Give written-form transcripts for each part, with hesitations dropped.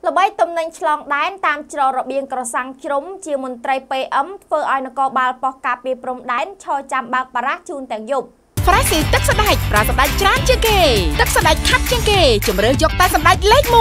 ល្បីទំនិញឆ្លងដែនតាមច្រករបៀងក្រសាំងជ្រុំជាមន្ត្រី PM ធ្វើឲ្យនគរបាលប៉ុស្តិ៍ការពារព្រំដែនឈរចាំបើកបារះជូនទាំងយប់ Fresh ទឹកសណ្តែកប្រាសណ្តែកច្រើនជាងគេទឹកសណ្តែកខាប់ជាងគេជំរឿយកតែសណ្តែកលេខ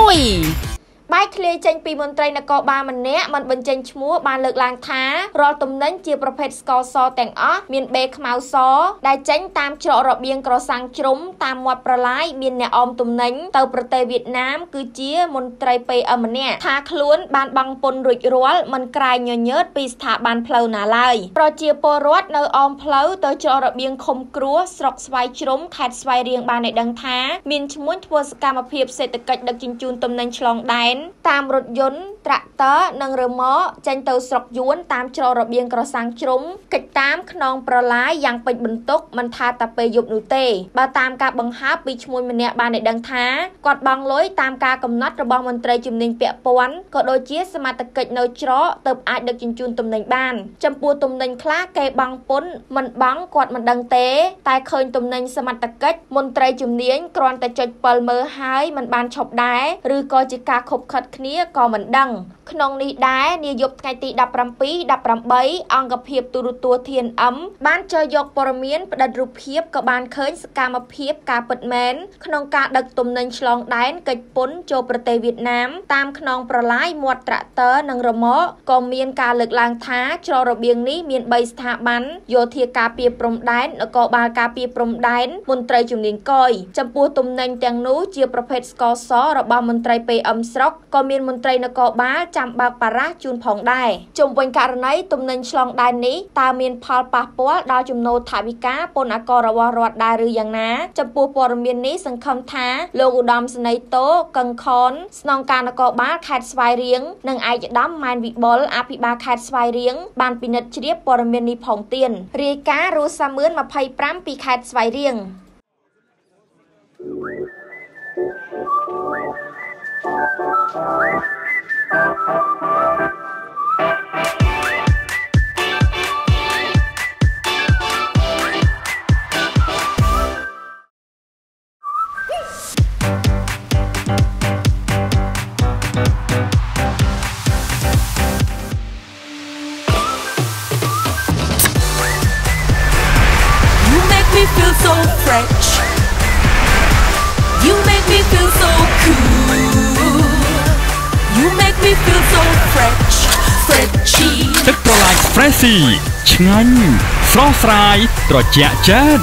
1 បាយធ្លាយចេញពីមន្ត្រីនគរបាលម្នាក់មិនបញ្ចេញឈ្មោះបានលើកឡើងថារាល់ទំនិញជាប្រភេទស្ករសទាំងអស់មានបេខ្មៅសដែលចេញតាមច្រករបៀងក្រសាំងជ្រុំតាមមាត់ប្រឡាយមានអ្នកអមទំនិញទៅប្រទេសវៀតណាមគឺជាមន្ត្រី PM ម្នាក់ថាខ្លួនបានបង់ពន្ធរួចរាល់មិនក្រែងញញើតពីស្ថាប័នផ្លូវណាឡើយប្រជាពលរដ្ឋនៅអមផ្លូវទៅច្រករបៀងឃុំគ្រួស្រុកស្វាយជ្រុំខេត្តស្វាយរៀងបានឲ្យដឹងថាមានឈ្មោះធ្វើសកម្មភាពសេដ្ឋកិច្ចដឹកជញ្ជូនទំនិញឆ្លងដែនតាមរថយន្តត្រាក់ទ័រនិងរ៉ឺម៉កចេញទៅស្រុកយួនតាមច្រករបៀងក្រសាំងជ្រុំកិច្ចតាមខ្នងប្រឡាយយ៉ាងពេញបន្ទុកមិនថាតែពេលយប់នោះទេបើតាមការបង្ហើបពីឈ្មោះម្នាក់បានឲ្យដឹងថាគាត់បង់លុយតាមការកំណត់របស់មន្ត្រីជំនាញពាក់ព័ន្ធក៏ដូចជាសមត្ថកិច្ចនៅច្រកទើបអាចដឹកជញ្ជូនទំនិញបានចំពោះទំនិញខ្លះគេបង់ពន្ធមិនបង់គាត់មិនដឹងទេតែឃើញទំនិញសមត្ថកិច្ចមន្ត្រីជំនាញគ្រាន់តែចុចពិលមើលហើយមិនបានឈប់ដែរឬក៏ជាការខົບខិតគ្នាក៏មិនដឹងក្នុងនេះដែរនាយប់ថ្ងៃទី 17 18 អង្គភាពទូរទស្សន៍ TNM បានចូលយកព័ត៌មានផ្តិតរូបភាពក៏បានឃើញសកម្មភាពការពិតមែនក្នុងការដឹកទំនិញឆ្លងដែនកិច្ចពន្ធចូលប្រទេសវៀតណាមតាមខ្នងប្រឡាយមាត់ត្រាក់ទ័រនិងរ៉ឺម៉កក៏មានការលើកឡើងថាច្រករបៀងនេះមាន3ស្ថាប័នយោធាការពារព្រំដែននគរបាលការពារព្រំដែនមន្ត្រីជំនាញកយចំពោះទំនិញទាំងនោះជាប្រភេទស្ករសរបស់មន្ត្រី PM ស្រុកក៏មានមន្ត្រីនគរបាលចាំបើកបារះជូនផងដែរជុំវិញករណីទំនិញឆ្លងដែននេះតើមានផលប៉ះពាល់ដល់ចំណូលថវិកាពន្ធអាកររបស់រដ្ឋដែរឬយ៉ាងណាចំពោះព័ត៌មាននេះសង្ឃឹមថាលោកឧត្តមសេនីយ៍តូកឹងខនស្នងការនគរបាលខេត្តស្វាយរៀងនិងឯកឧត្តមម៉ែនវិបុលអភិបាលខេត្តស្វាយរៀងបានពិនិត្យជ្រាបព័ត៌មាននេះផងទៀតរាយការណ៍រស់សាមឿន25ពីខេត្តស្វាយរៀង Feel so fresh. You make me feel so cool. You make me feel so fresh, freshy. ទឹកប្រឡាយ Freshy ឆ្ងាញ់ស្រស់ស្រាយត្រជាក់ចាស់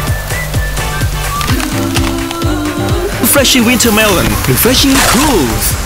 Freshy winter melon, refreshingly cool.